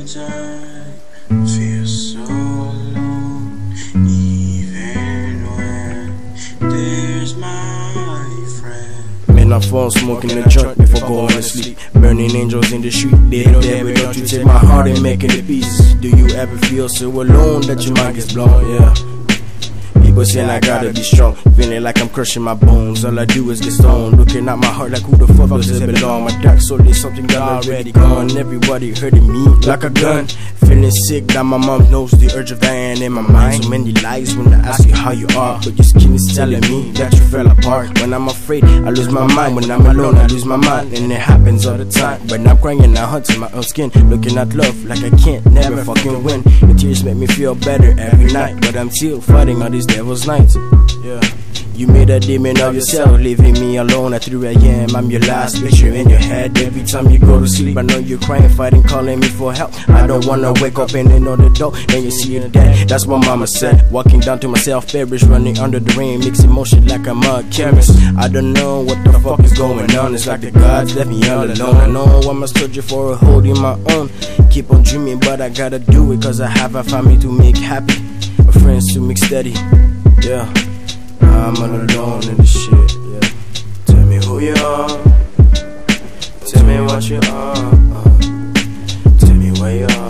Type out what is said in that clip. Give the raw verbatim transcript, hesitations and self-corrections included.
time feels so alone, even when there's my friend. Man, I'm phone smoking a joint before going to sleep. Burning angels in the street, dead dead, but don't you take my heart and make it pieces. Do you ever feel so alone that your mind gets blown? Yeah. People saying I gotta be strong, feeling like I'm crushing my bones. All I do is get stoned, looking at my heart like who the fuck does it belong? My dark soul is something that already gone. Everybody hurting me like a gun. Feeling sick, now my mom knows the urge of dying in my mind. So many lies when I ask you how you are, but your skin is telling me that you fell apart. When I'm afraid, I lose my mind. When I'm alone, I lose my mind, and it happens all the time. When I'm crying, I hunt in my own skin, looking at love like I can't never fucking win. The tears make me feel better every night, but I'm still fighting on these devil's nights. Yeah. You made a demon of yourself, leaving me alone at three A M I'm your last picture in your head. Every time you go to sleep, I know you're crying, fighting, calling me for help. I don't wanna wake up and then know the door, and you see it dead. That's what mama said. Walking down to myself, bearish, running under the rain, mixing motion like I'm a chemist. I don't know what the fuck is going on. It's like the gods left me all alone. I know I'm a soldier for holding my own. Keep on dreaming, but I gotta do it, cause I have a family to make happy, friends to make steady. Yeah. I'm all alone in this shit, yeah. Tell me who you are, tell me what you are, uh, tell me where you are.